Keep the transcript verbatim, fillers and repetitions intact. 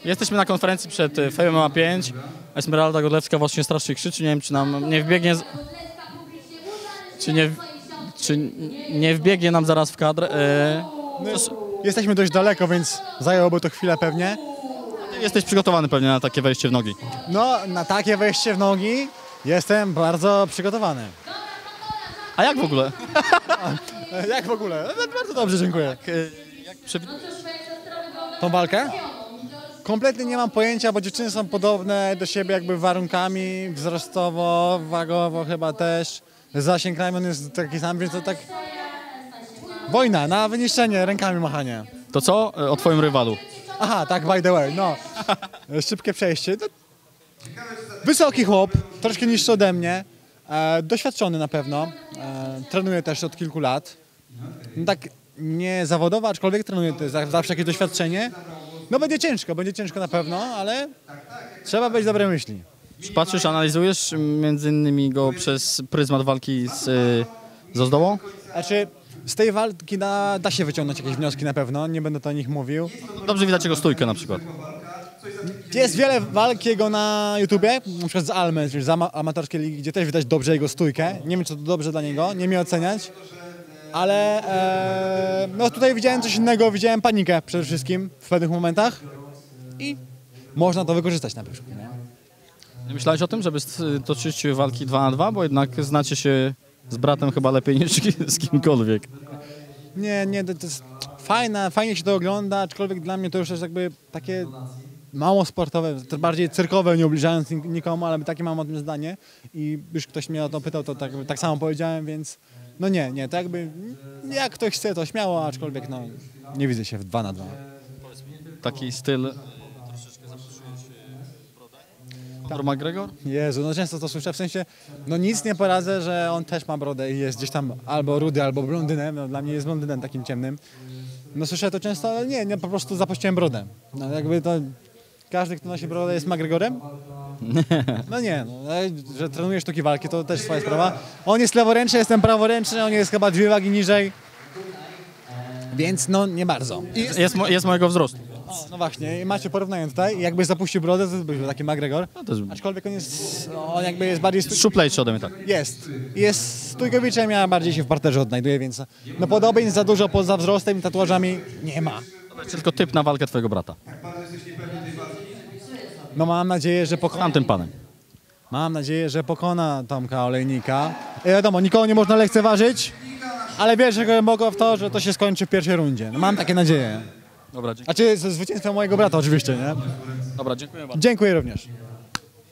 Jesteśmy na konferencji przed Fame M M A pięć. Esmeralda Godlewska właśnie strasznie krzyczy. Nie wiem, czy nam nie wbiegnie... Z... Czy nie... Czy nie wbiegnie nam zaraz w kadr. E... Jesteśmy dość daleko, więc zajęłoby to chwilę pewnie. Jesteś przygotowany pewnie na takie wejście w nogi. No, na takie wejście w nogi jestem bardzo przygotowany. A jak w ogóle? Jak w ogóle? Bardzo dobrze, dziękuję. Jak, jak przewidujesz? Tą walkę? Kompletnie nie mam pojęcia, bo dziewczyny są podobne do siebie jakby warunkami, wzrostowo, wagowo chyba też. Zasięg ramion jest taki sam, więc to tak... Wojna, na wyniszczenie, rękami machanie. To co o twoim rywalu? Aha, tak, by the way, no. Szybkie przejście. No. Wysoki chłop, troszkę niższy ode mnie, e, doświadczony na pewno, e, trenuje też od kilku lat. No tak nie zawodowo, aczkolwiek trenuje, to jest zawsze jakieś doświadczenie. No będzie ciężko, będzie ciężko na pewno, ale trzeba być dobre myśli. Czy patrzysz, analizujesz między innymi go przez pryzmat walki z, z Ozdołą? Znaczy, z tej walki da, da się wyciągnąć jakieś wnioski na pewno, nie będę to o nich mówił. Dobrze widać jego stójkę na przykład. Jest wiele walk jego na YouTubie, na przykład z Almy, czyli z ama amatorskiej ligi, gdzie też widać dobrze jego stójkę. Nie wiem, czy to dobrze dla niego, nie mnie oceniać. Ale e, no tutaj widziałem coś innego, widziałem panikę przede wszystkim w pewnych momentach i można to wykorzystać na przykład. Nie? Nie myślałeś o tym, żeby toczyć walki dwa na dwa, bo jednak znacie się z bratem chyba lepiej niż z kimkolwiek. Nie, nie, to jest fajne, fajnie się to ogląda, aczkolwiek dla mnie to już jest jakby takie mało sportowe, to bardziej cyrkowe, nie ubliżając nikomu, ale takie mam o tym zdanie i już ktoś mnie o to pytał, to tak, tak samo powiedziałem, więc no nie, nie, to jakby jak ktoś chce, to śmiało, aczkolwiek no nie widzę się w dwa na dwa. Taki styl... Conor McGregor? Jezu, no często to słyszę, w sensie, no nic nie poradzę, że on też ma brodę i jest gdzieś tam albo rudy, albo blondynem, no dla mnie jest blondynem takim ciemnym. No słyszę to często, ale nie, nie, po prostu zapuściłem brodę. No jakby to, każdy, kto nosi brodę jest McGregorem? No nie, no, że trenuje sztuki walki, to też swoja sprawa. On jest leworęczny, jestem praworęczny, on jest chyba dwie wagi niżej, więc no nie bardzo. Jest, jest, mo jest mojego wzrostu. No właśnie, i macie porównanie tutaj, jakby zapuścił brodę, to byłby taki McGregor, No też... aczkolwiek on jest, on jakby jest bardziej... Szuplejszy ode mnie, tak. Jest. Jest stójkowiczem, ja bardziej się w parterze odnajduję, więc no podobieństw za dużo poza wzrostem i tatuażami nie ma. To tylko typ na walkę twojego brata. No mam nadzieję, że pokona... Tamtym panem. Mam nadzieję, że pokona Tomka Olejnika. I wiadomo, nikogo nie można lekceważyć, ale wierzę głęboko w to, że to się skończy w pierwszej rundzie. No mam takie nadzieję. Dobra, dziękuję. Znaczy ze zwycięstwem mojego brata oczywiście, nie? Dobra, dziękuję bardzo. Dziękuję również.